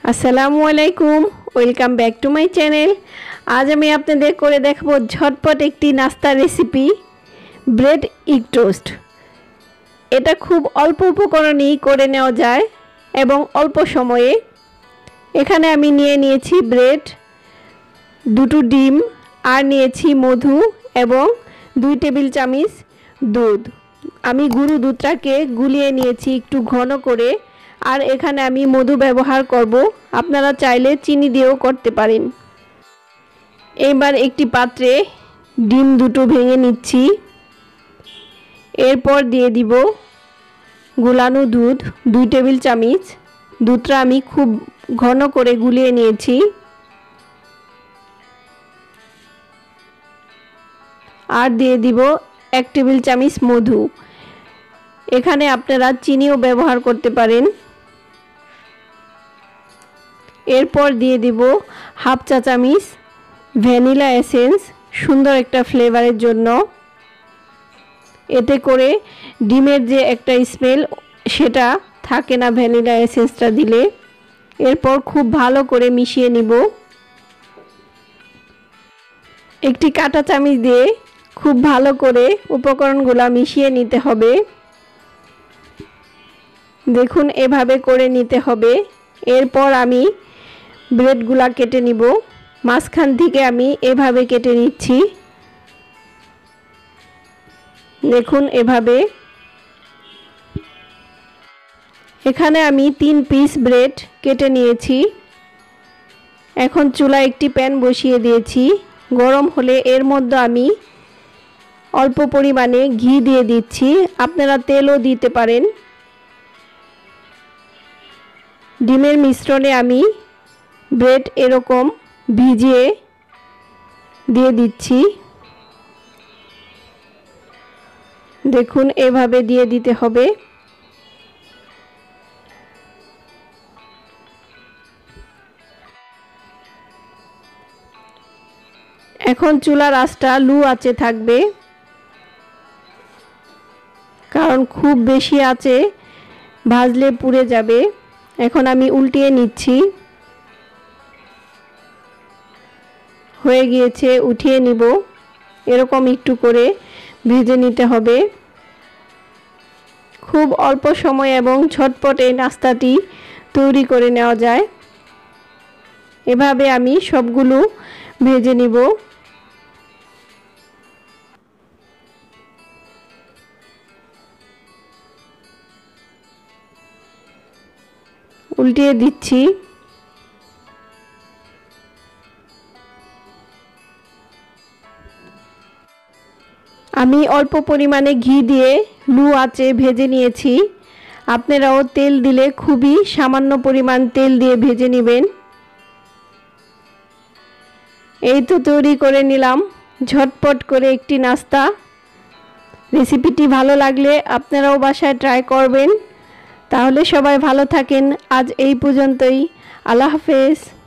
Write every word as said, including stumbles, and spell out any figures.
আসসালামু আলাইকুম, welcome back to my channel. আজ আমি আপনাদের করে দেখাবো ঝটপট একটি নাস্তার রেসিপি, ব্রেড এগ টোস্ট। এটা খুব অল্প উপকরণেই করে নেওয়া যায় এবং অল্প সময়ে। এখানে আমি নিয়ে নিয়েছি ব্রেড, দুটো ডিম, আর নিয়েছি মধু এবং দুই টেবিল চামচ দুধ। আমি গুঁড়ো দুধটাকে গুলিয়ে নিয়েছি একটু ঘন করে, আর এখানে আমি মধু ব্যবহার করব, আপনারা চাইলে চিনি দিয়েও করতে পারেন। এবার একটি পাত্রে ডিম দুটো ভেঙে নিচ্ছি, এরপর দিয়ে দিব গুলানো দুধ দুই টেবিল চামচ। দুধটা আমি খুব ঘন করে গুলিয়ে নিয়েছি। আর দিয়ে দিব এক টেবিল চামচ মধু। এখানে আপনারা চিনিও ব্যবহার করতে পারেন। এরপর দিয়ে দিব হাফ চা চামচ ভ্যানিলা এসেন্স, সুন্দর একটা ফ্লেভারের জন্য। এতে করে ডিমের যে একটা স্মেল সেটা থাকে না ভ্যানিলা এসেন্সটা দিলে। এরপর খুব ভালো করে মিশিয়ে নিব। একটি কাঁটা চামচ দিয়ে খুব ভালো করে উপকরণগুলো মিশিয়ে নিতে হবে। দেখুন, এভাবে করে নিতে হবে। এরপর আমি ব্রেডগুলা কেটে নিব। মাঝখান থেকে আমি এভাবে কেটে নিচ্ছি। দেখুন, এভাবে। এখানে আমি তিন পিস ব্রেড কেটে নিয়েছি। এখন চুলায় একটি প্যান বসিয়ে দিয়েছি। গরম হলে এর মধ্যে আমি অল্প পরিমাণে ঘি দিয়ে দিচ্ছি, আপনারা তেলও দিতে পারেন। ডিমের মিশ্রণে আমি ব্রেড এরকম ভিজিয়ে দিয়ে দিচ্ছি। দেখুন, এভাবে দিয়ে দিতে হবে। এখন চুলার আঁচটা লো আঁচে থাকবে, কারণ খুব বেশি আঁচে ভাজলে পুড়ে যাবে। এখন আমি উল্টিয়ে নিচ্ছি। হয়ে গিয়েছে, উঠিয়ে নিব। এরকম একটু করে ভেজে নিতে হবে। খুব অল্প সময় এবং ঝটপট এই নাস্তাটি তৈরি করে নেওয়া যায়। এভাবে আমি সবগুলো ভেজে নিব। উল্টিয়ে দিচ্ছি। আমি অল্প পরিমাণে ঘি দিয়ে লো আঁচে ভেজে নিয়েছি। আপনারাও তেল দিলে খুবই সামান্য পরিমাণ তেল দিয়ে ভেজে নেবেন। এই তো তৈরি করে নিলাম ঝটপট করে একটি নাস্তা। রেসিপিটি ভালো লাগলে আপনারাও বাসায় ট্রাই করবেন। তাহলে সবাই ভালো থাকেন। আজ এই পর্যন্তই। আল্লাহ হাফেজ।